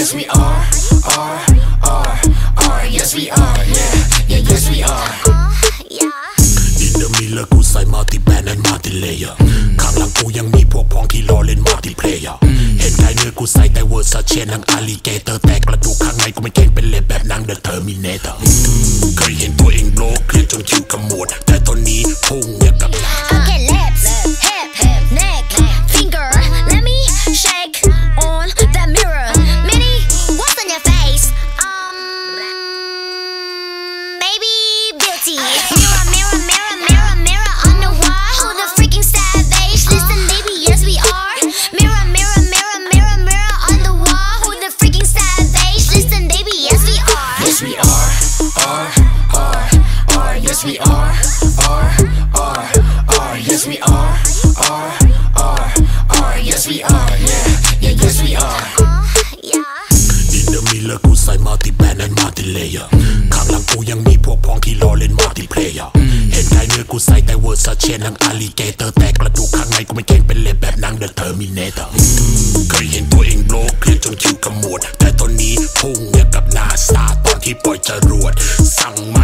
yes we are, yes we are, yeah, yes we are. In the middle กูใส่ multi band and multi layer ข้างหลังกูยังมีพวกพ้องที่รอเล่น multiplayer เห็นได้เนื้อกูใส่แต่เวอร์ซาเชนนังอาลีเกเตอร์แต่กระดูกข้างในกูไม่เก่งเป็นเล็บแบบนัง The Terminator เคยเห็นตัวเองโบล็อกเครียดจนคิ้วขมวดแต่ตอนนี้พุ่งเนี่ยกับ Okay, lips, hip, neck, finger. Let me shake on that mirror. Mini, what's on your face? Maybe beauty. Mirror, mirror, mirror, mirror, mirror on the wall. Who the freaking savage? Listen, baby, yes we are. Mirror, mirror, mirror, mirror, mirror on the wall. Who the freaking savage? Listen, baby, yes we are. Yes we are, yes we are, yes we are, yes we are, yeah, yes we are. In the middle กูใส่ multi band and multi layer ข้างหลังกูยังมีพวกพ้องที่รอเล่น multiplayer เห็นได้เนื้อกูใส่แต่เวอร์ซาเชนนังอาลีเกเตอร์แต่กระดูกข้างในกูไม่เก่งเป็นเล็บแบบนัง The Terminator เคยเห็นตัวเองโบล็อกเครียดจนคิ้วขมวดแต่ตอนนี้พุ่งเนี่ยกับนาซาตอนที่ปล่อยจรวดสั่งมา